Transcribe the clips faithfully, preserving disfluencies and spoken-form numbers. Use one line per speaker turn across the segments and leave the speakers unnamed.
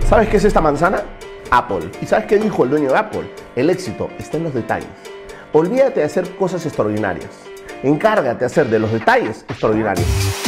¿Sabes qué es esta manzana? Apple. ¿Y sabes qué dijo el dueño de Apple? El éxito está en los detalles. Olvídate de hacer cosas extraordinarias. Encárgate de hacer de los detalles extraordinarios.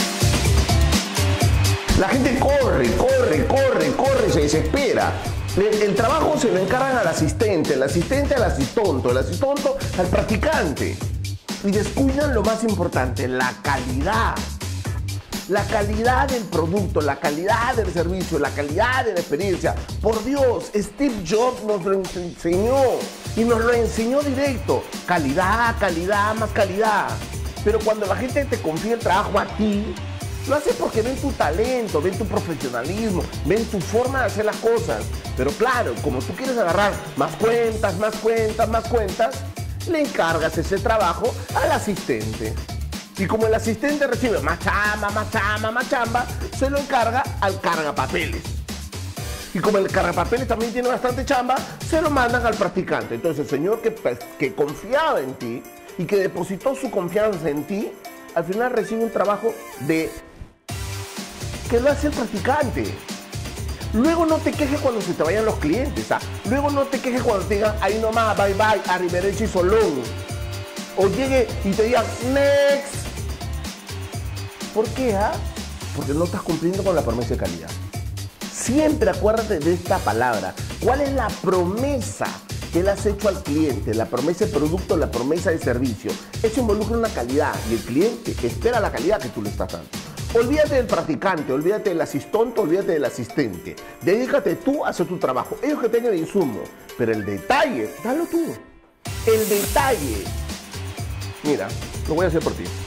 La gente corre, corre, corre, corre, se desespera. El, el trabajo se lo encargan al asistente, el asistente al asistonto, el asistonto al practicante. Y descuidan lo más importante, la calidad. La calidad del producto, la calidad del servicio, la calidad de la experiencia. Por Dios, Steve Jobs nos lo enseñó y nos lo enseñó directo. Calidad, calidad, más calidad. Pero cuando la gente te confía el trabajo a ti, lo hace porque ven tu talento, ven tu profesionalismo, ven tu forma de hacer las cosas. Pero claro, como tú quieres agarrar más cuentas, más cuentas, más cuentas, le encargas ese trabajo al asistente. Y como el asistente recibe más chamba, más chamba, más chamba, se lo encarga al cargapapeles. Y como el cargapapeles también tiene bastante chamba, se lo mandan al practicante. Entonces el señor que, que confiaba en ti y que depositó su confianza en ti, al final recibe un trabajo de que lo hace el practicante. Luego no te quejes cuando se te vayan los clientes. ¿Ah? Luego no te quejes cuando te digan, ahí nomás, bye bye, arrivederci solón. O llegue y te digan, next. ¿Por qué? Ah? Porque no estás cumpliendo con la promesa de calidad. Siempre acuérdate de esta palabra. ¿Cuál es la promesa que le has hecho al cliente? La promesa de producto, la promesa de servicio. Eso involucra una calidad y el cliente espera la calidad que tú le estás dando. Olvídate del practicante, olvídate del asistonto, olvídate del asistente. Dedícate tú a hacer tu trabajo. Ellos que tengan el insumo, pero el detalle, dalo tú. El detalle. Mira, lo voy a hacer por ti.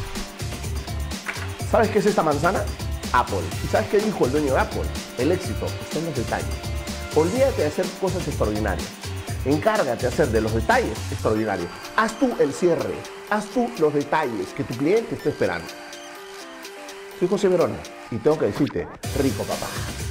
¿Sabes qué es esta manzana? Apple. ¿Y sabes qué dijo el dueño de Apple? El éxito está en los detalles. Olvídate de hacer cosas extraordinarias. Encárgate de hacer de los detalles extraordinarios. Haz tú el cierre. Haz tú los detalles que tu cliente está esperando. Soy José Verona y tengo que decirte, rico papá.